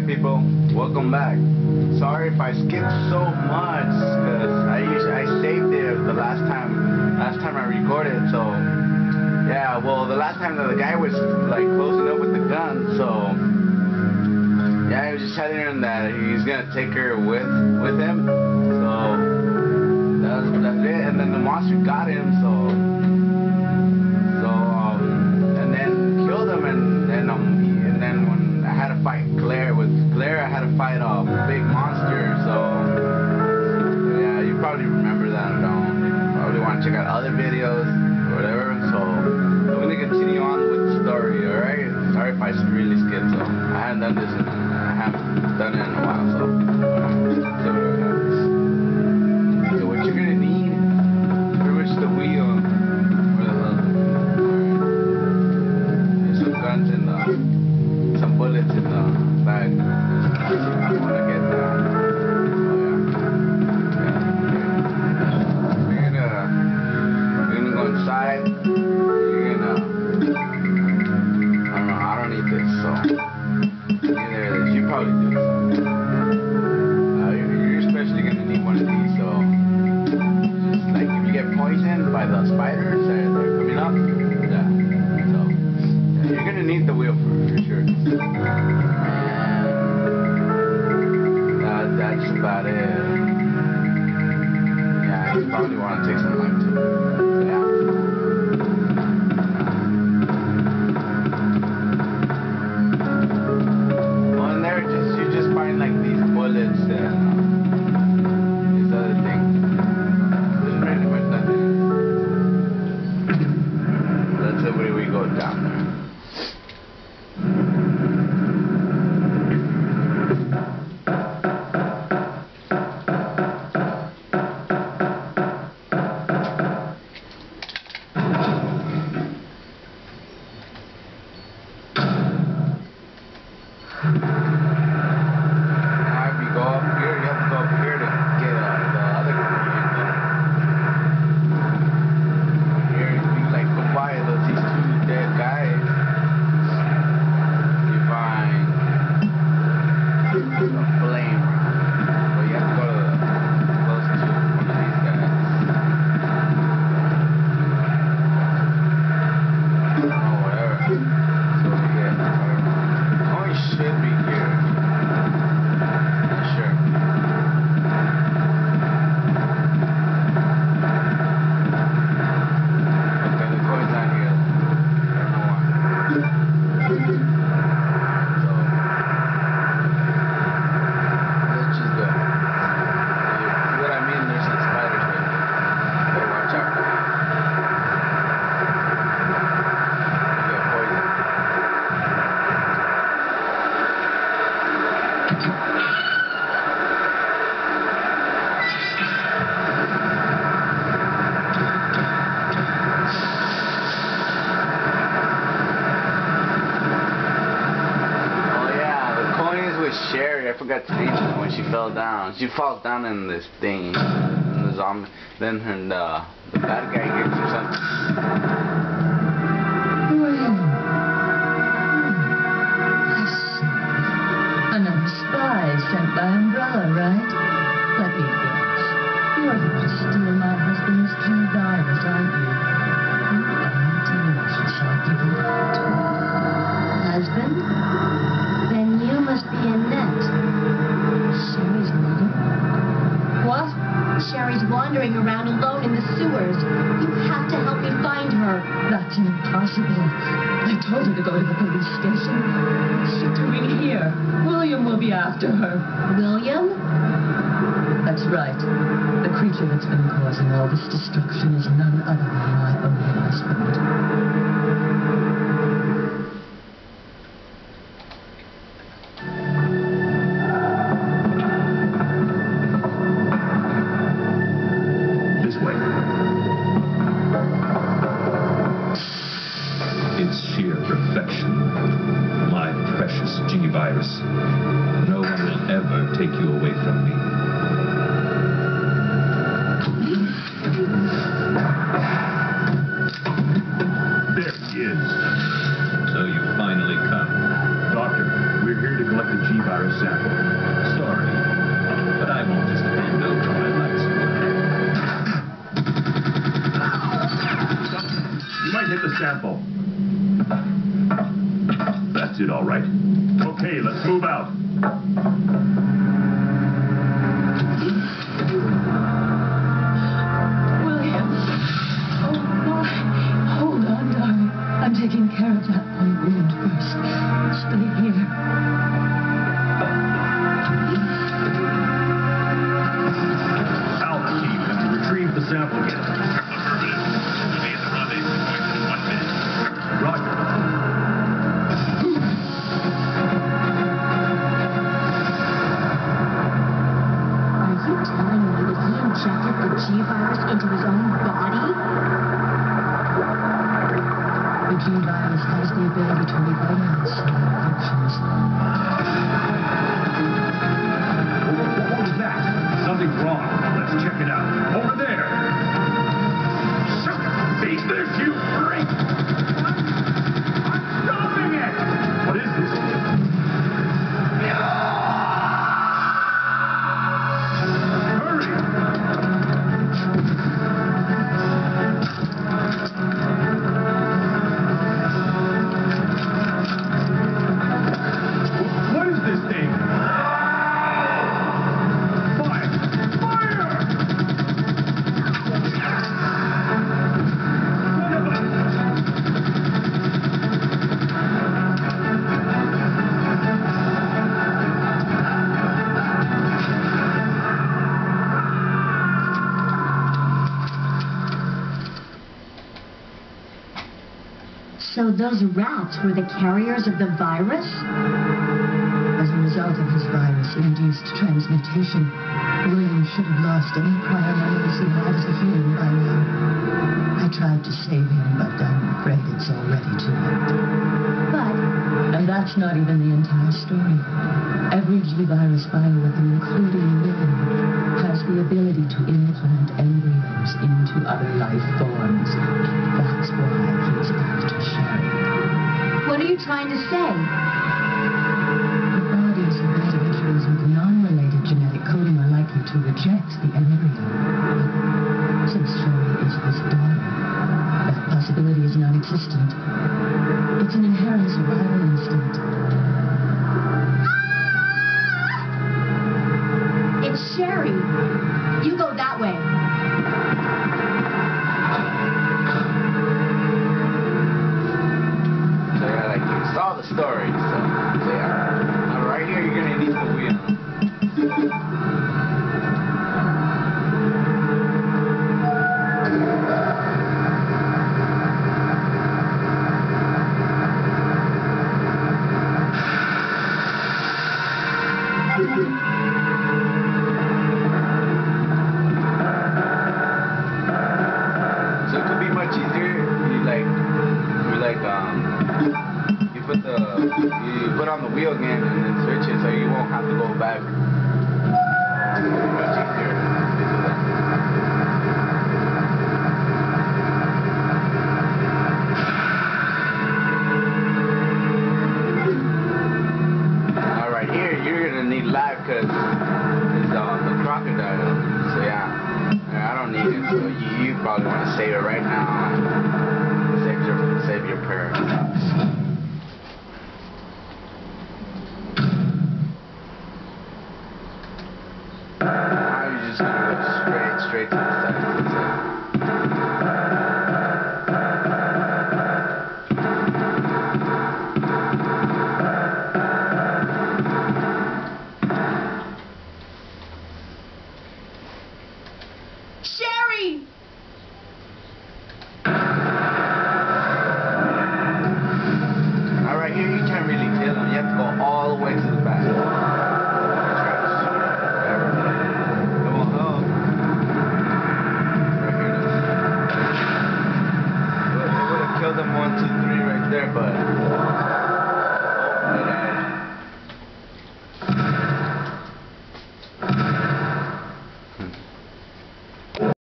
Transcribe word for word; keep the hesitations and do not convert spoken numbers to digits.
people? Welcome back. Sorry if I skipped so much, because I usually I saved it the last time last time I recorded. So yeah, well the last time the guy was like closing up with the gun, so yeah, he was just telling her that he's gonna take her with with him. So that's that's it. And then the monster got him. So so um and then killed him, and and um and then when I had to fight Claire with Claire, I had to fight a big monster. So yeah, you probably remember that. Um, you probably want to check out other videos or whatever. So I'm gonna continue on with the story. All right. Sorry if I really skipped. So I haven't done this in I haven't done it in a while. So so, so what you're gonna need, pretty much the wheel or the hook. There's some guns in the some bullets in the bag. I want to get that. Oh yeah. Yeah. Okay. We're gonna we're gonna go inside. You're gonna I don't know. I don't need this, so neither you probably do. Uh, you're, you're especially gonna need one of these. So just like if you get poisoned by the spiders that are coming up, yeah. So yeah, you're gonna need the wheel for, for sure. That's about it. Yeah, you probably want to take some lime too. So, yeah. Well, in there, just you just find like these bullets and uh, these other things. There's pretty much nothing. That's the way we go down there. Sherry, I forgot to name her when she fell down. She falls down in this thing, in the zombie. Then her, the, the bad guy gives her something. Well, I see. Another spy sent by Umbrella, right? Let me guess. You're here to steal my husband's G virus, aren't you? What information shall I give you that? Husband? Then you must be Annette. Sherry's mother? What? Sherry's wandering around alone in the sewers. You have to help me find her. That's impossible. I told her to go to the police station. What's she doing here? William will be after her. William? That's right. The creature that's been causing all this destruction is none other than my own husband. Sheer perfection. My precious G virus. No one will ever take you away from me. There he is. So you finally come. Doctor, we're here to collect the G virus sample. Sorry, but I won't just hand over my license. You might hit the sample. That's it, all right. Okay, let's move out. William. Oh, my. Hold on, darling. I'm taking care of that point wound first. Stay here. Alpha team, have you retrieved the sample yet? Roger. Are you telling me that he injected the G virus into his own body? The G virus has the ability to revitalize cell infections. What was that? Something's wrong. Let's check it out. Over there. Shut your face, there's you freak! I'm stopping it! What is this? Hurry! What is this thing? Fire! Fire! Son of a... So those rats were the carriers of the virus? As a result of his virus-induced transmutation, William should have lost any prior memories he had as a human by now. I tried to save him, but I'm afraid it's already too late. But And that's not even the entire story. Every G-virus bioweapon, including William, has the ability to implant embryos into other life forms. That's why he's after Sherry. what are you trying to say? The bodies of individuals with non-related genetic coding are likely to reject the embryo. But since Sherry is his daughter, that possibility is non-existent. It's an inherent survival instinct. It's Sherry. You go that way. So yeah, like you saw the story. So, so yeah, now right here you're gonna need the wheel. So it could be much easier if you like, you like, um, you put the, you put on the wheel again and then switch it so you won't have to go back. It's gonna be much easier to do that. Now right here, you're gonna need live because it's uh, the crocodile. So yeah, yeah, I don't need it. So you, you probably want to save it right now. Save your, save your parents. Now you're just gonna go straight, straight to the side. To the side. Sherry! Now right here, you can't really kill them. You have to go all the way to the back. Come on, home. Right here. It would have killed them one, two, three right there, but